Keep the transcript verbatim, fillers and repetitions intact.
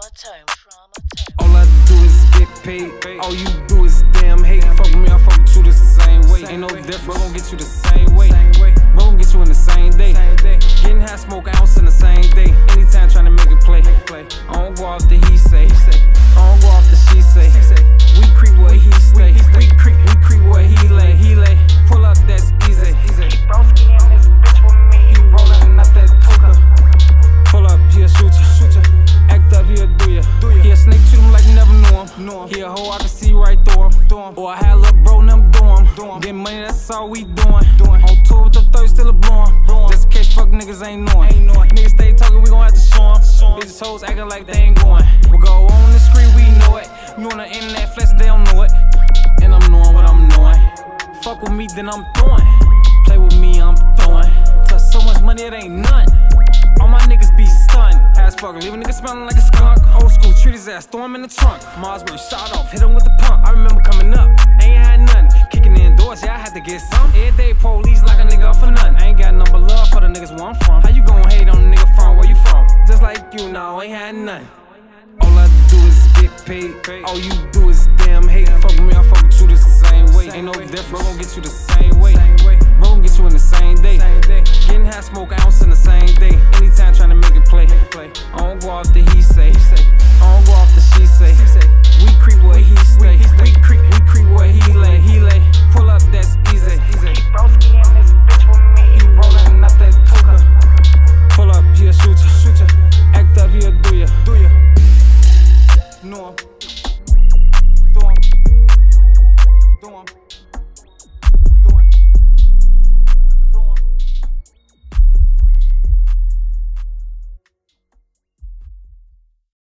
Trauma time, trauma time. All I do is get paid. All you do is damn hate. Fuck with me, I fuck with you the same way. Ain't no different, bro, gon' get you the same way. Bro gon' get you in the same day. Getting high, smoke ounce in the same day. Anytime trying to make it play. I don't go off the he say. I don't go off the she say. We creep where he stay. We creep, we creep where he lay. He lay. Pull up, that's easy. He broski in this bitch with me. He rollin' up that tuka. Pull up, he'll shoot ya. Shoot ya. Act up, he'll do ya. He a snake, treat him like you never knew him. He a hoe, I can see right through him. Or I had a little bro, and them do him. Get money, that's all we doing. On tour with the third, still a blowin'. Just in case fuck niggas ain't knowin'. Niggas stay talking, we gon' have to show 'em. Bitches hoes acting like they ain't going. We go on the screen, we know it. You on the internet flex, they don't know it. And I'm knowing what I'm knowing. Fuck with me, then I'm throwing. Play with me, I'm throwing. Touch so much money, it ain't none. All my niggas be stunned. Ass fucker, leave a nigga smelling like a skunk. Old school, treat his ass, throw him in the trunk. Marsbury shot off, hit him with the pump. I remember coming up, ain't had nothing. Kicking in doors, yeah, I had to get some. Every day police like a nigga up for nothing. I ain't got number love for the niggas where I'm from. How you gon' hate on a nigga from where you from? Just like you, now ain't had nothing. All I do is get paid. All you do is damn hate. Fuck with me, I fuck with you the same way. Ain't no different, bro gon' get you the same way. Bro gon' get you in the same day. Getting high, smoke ounce in the same day. Anytime trying to